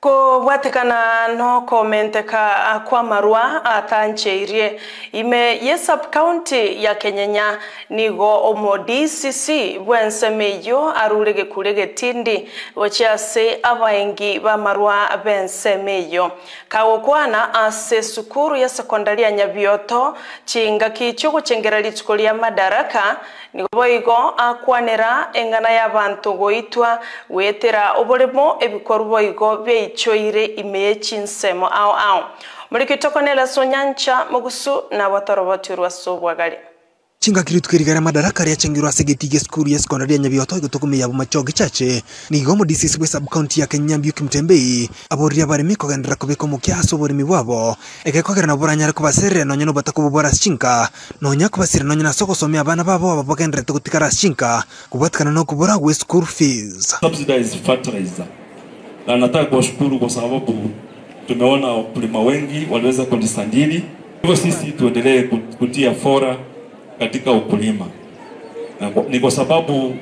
Ko watekana no komente ka kwa marua atancheirie ime ye sub county ya Kenyenya nigo omo DCC bwensemeyo arurege kurege tindi wachiase abaengi ba marua bensemeyo kawokwana ase sukuru ya sekondari ya Nyabioto chinga kichugo chengera litukoli ya Madaraka nigoboigo akwanera engana y'abantu goitwa wetera oboremo ebikorboigo beichoire imechi nsemo ao muri kitokonela sonyancha mugusu na watorobotirwa sobwagali chinga kiritukirigara Madaraka ya chengirwa segetige skuru ya sekondari ya Nyabioto igotokome yabo machogi chache nigomo DCC sub county ya Kenya mbyuki mtembei aboria baremi kogendera kubeko mukyaso boremi wabo ekekogera na boranyara kubasere no nyono batakubora chinka no nyakubasire no nyina soko somya abana babo babagendera tukutikara chinka kubatkana no kubora we school fees subsidized fertilizer. Na nataka kuwashukuru kwa sababu tumeona wakulima wengi waliweza kujisajili. Hivyo sisi tuendelee kutia fora katika ukulima. Ni kwa sababu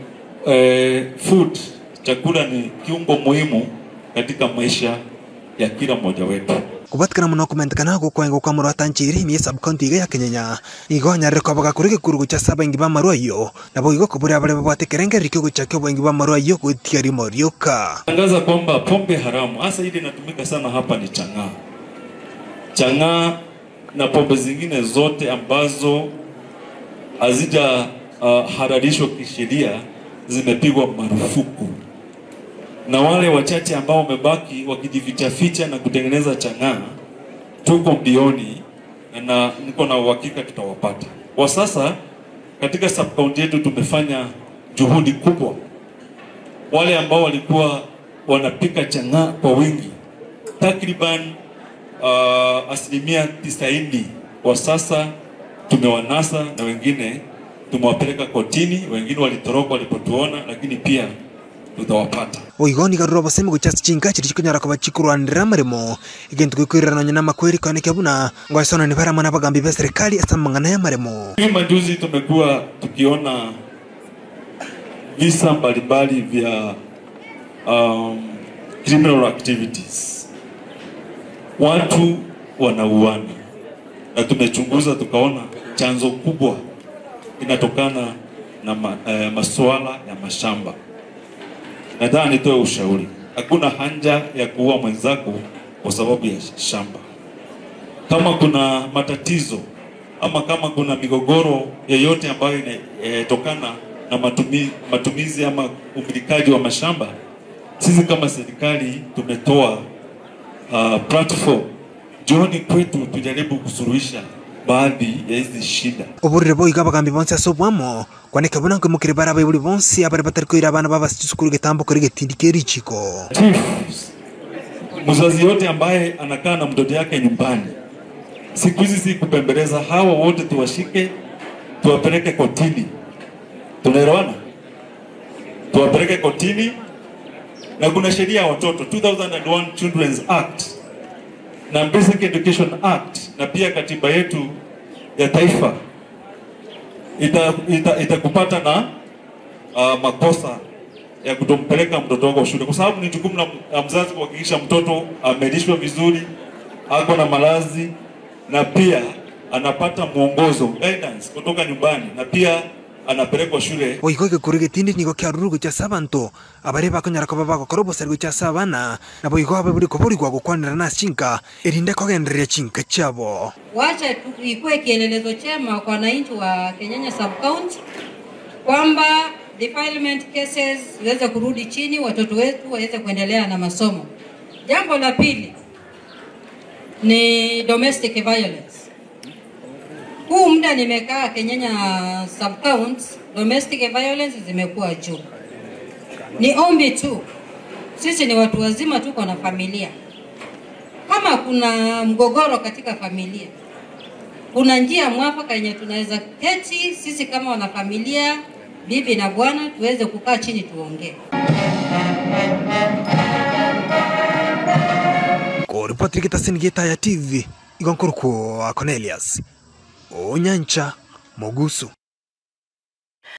food, chakula ni kiungo muhimu katika maisha ya kila mmoja wetu. Kubatkana muno kumentekana gukwengo kwa murata nchiri mi sub county ya Kenyenya igo nyare ko baga kurige kurugo cha saba ngiba maruayo nabo igo kuburi abale babate kerenge rikyo cha kyo ngiba maruayo kutiari morioka tangaza kwamba pombe haramu hasa ile inatumika sana hapa ni chang'aa. Chang'aa na pombe zingine zote ambazo hazija halalishwa kisheria zimepigwa marufuku. Na wale wachache ambao wamebaki wakijificha na kutengeneza chang'aa tuko mbioni na niko na uhakika tutawapata. Kwa sasa katika sub county yetu tumefanya juhudi kubwa. Wale ambao walikuwa wanapika chang'aa kwa wingi takriban 90% kwa sasa tumewanasa na wengine tumewapeleka kotini, wengine walitoroka walipotuona, lakini pia tutawapata. Oigoni garuba sema guchasa chinga chirichikunyara kwa chikurandira maremo igentu kukwirana nyana makweri kane kabuna ngwasona ni bara mana bagambi be serikali asamangana ya maremo. Hivi juzi tumekuwa tukiona visa mbalimbali vya criminal activities. Watu wanauana na tumechunguza tukaona chanzo kubwa inatokana na masuala ya mashamba. Nadhani nitoe ushauri. Hakuna haja ya kuua mwenzako kwa sababu ya shamba. Kama kuna matatizo ama kama kuna migogoro yoyote ambayo inatokana na matumizi ama umilikaji wa mashamba, sisi kama serikali tumetoa platform jioni kwetu tujaribu kusuluhisha baadhi ya hizi shida. Oburire boy gabagambi bonse asobwamo kwane kabona ngo mukire baraba buri bonse abari batarikoira abana baba sukuru getambo kuri getindikeri chiko. Mzazi yote ambaye anakaa na mtoto yake nyumbani, siku hizi si kupembeleza, hawa wote tuwashike tuwapeleke kotini. Tunaelewana? Tuwapeleke kotini na kuna sheria ya watoto 2001 Children's Act na Basic Education Act na pia katiba yetu ya taifa itakupata na makosa ya kutompeleka mtoto wako shule, kwa sababu ni jukumu la mzazi kuhakikisha mtoto amelishwa vizuri, ako na malazi na pia anapata mwongozo guidance kutoka nyumbani na pia anapelekwa shule. Oikoke kurige tindi niko kyarurugo cha sabanto abare bakonyara ko babako korobo sergo cha sabana na boiko ababuri ko buri kwa kwanira na chinka erinde kogenderia chinka chabo. Wacha ikue kielelezo chema kwa wananchi wa Kenyenya sub county kwamba defilement cases ziweze kurudi chini, watoto wetu waweze kuendelea na masomo. Jambo la pili ni domestic violence. Huu muda nimekaa Kenyenya sub county, domestic violence zimekuwa juu. Ni ombi tu, sisi ni watu wazima, tuko na familia. Kama kuna mgogoro katika familia, kuna njia mwafaka yenye tunaweza keti sisi kama wana familia, bibi na bwana, tuweze kukaa chini tuongee. Kwa Patrick Tasinigeta ya TV, Igonkuruko Cornelius. Onyancha Mogusu.